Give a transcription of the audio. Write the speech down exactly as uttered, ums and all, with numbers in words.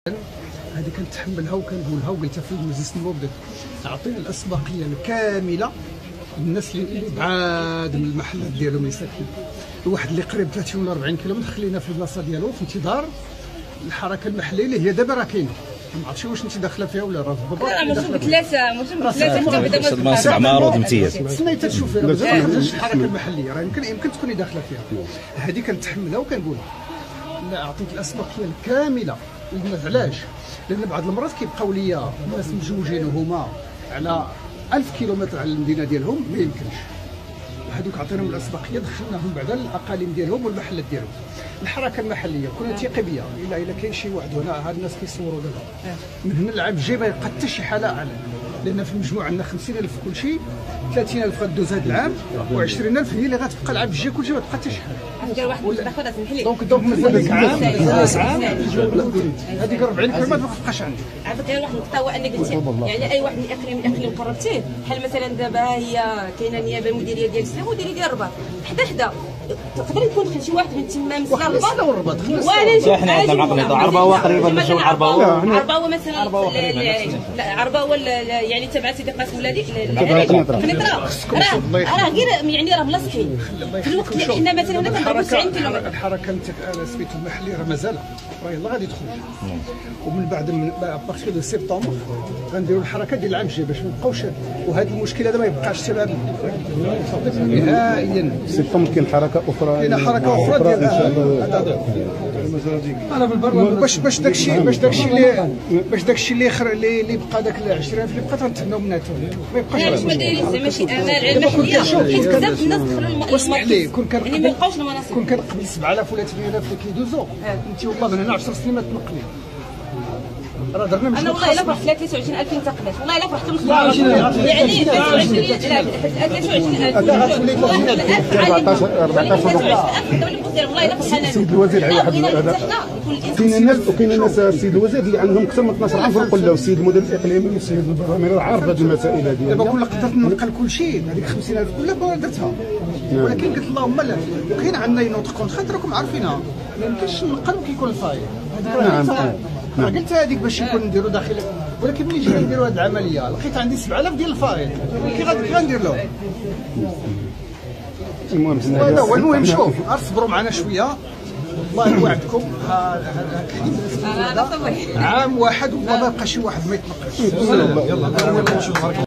هذه كنتحملها وكنقولها وقلتها في المجلس المبدئ، اعطينا الاسبقيه الكامله للناس اللي بعاد من المحلات ديالهم اللي ساكنين. الواحد اللي قريب ثلاثين ولا أربعين كيلومتر خلينا في البلاصه ديالو في انتظار الحركه المحليه اللي هي دابا راه كاينه. ما عرفتش واش انت داخله فيها ولا راه بابا راه مرسوم بثلاثه مرسوم بثلاثه ما سبع معروض امتياز. تسنيت تشوفي راه مازال ما خرجتش الحركه المحليه، راه يمكن يمكن تكوني داخله فيها. هذه كنتحملها وكنقولها. لا اعطيك الاسبقيه الكامله. علاش؟ لان بعض المرات كيبقاو ليا الناس مجوجين هما على ألف كيلومتر على المدينه ديالهم، ما يمكنش. هذوك عطيناهم الاسبقيه دخلناهم بعدا الاقاليم ديالهم والمحلات ديالهم. الحركه المحليه كنا ثقه بيا، الا الا كاين شي واحد وهنا هاد الناس كيصوروا دابا من هنا العام الجاي ما يبقى حتى شي حاله اعلى، لان في المجموع عندنا خمسين ألف كل شيء، ثلاثين ألف غدوز هذا العام وعشرين ألف هي اللي غتبقى العام الجاي كل شيء ما تبقى حتى شي حاجه. دير واحد المداخله تسمح لي دونك دونك هذيك عام عام هذيك أربعين كيلومتر ما تبقاش عندي. عرفت غير واحد النقطه هو انك قلتي يعني اي واحد من الاقليم من الاقليم قربتيه، بحال مثلا دابا هي كاينه النيابه المديريه ديال السلام والمديريه ديال الرباط حدا حدا تقدر يكون شي واحد من تما من الرباط والرباط ولا حنا عندنا معقل عرباوه قريبه من شو عرباوه عرباوه مثلا لا عرباوه يعني تبع سيدي قاسم ولادي قنيطره راه غير يعني راه بلاصتين في الوقت اللي حنا مثلا هنا كنضربوا تسعين كيلومتر. الحركه انا سميتو المحلي راه مازال راه يلاه غادي تخرج، ومن بعد من بارتي دو سبتمبر غنديروا الحركه ديال العام الجاي باش ما نبقاوش، وهذا المشكل هذا ما يبقاش سبب نهائيا. سبتمبر كاين حركه اخرى كاينه حركه اخرى ديال ان شاء الله. انا في البرلمان باش باش داكشي باش داكشي اللي باش داكشي اللي اللي اللي بقى داك عشرين ألف اللي بقى تنتهناو منها ما يبقاش. علاش ما دايرين زعما شي امال على المحليه حيت بزاف الناس دخلوا المركز كون كان يعني ما يبقاوش المناصب. كون كنقبل سبعة آلاف ولا ثمانية آلاف اللي كيدوزو انت والله من هنا عشر سنين ما تنقلي. راه درنا مش انا والله الا فرحت ثلاثة وعشرين ألف انتقلت، والله الا فرحت نص يعني ثلاثة وعشرين لا ثلاثة وعشرين ألف والله الا فرحانه. السيد الوزير على واحد هذا كاين الناس وكاين الناس السيد الوزير اللي عندهم اكثر من اثناش عام في القله، والسيد المدير الاقليمي والسيد البرلماني راه عارف هذه المسائل هذه. دابا كون قدرت ننقل كل شيء هذيك خمسين ألف كلها درتها، ولكن قلت اللهم لا. وكاين عندنا نوت كونترات راكم عارفينها ما يمكنش ننقل وكيكون الفايل. نعم انا قلت هذيك باش يكون نديروا داخل، ولكن ملي جينا نديروا هذه العمليه لقيت عندي سبعة آلاف ديال الفايل كي غادي غندير لهم. المهم هذا هو المهم. شوف اصبروا معنا شويه الله يوعدكم. عام واحد وما بقى شي واحد ما يتنقلش. يلا يلا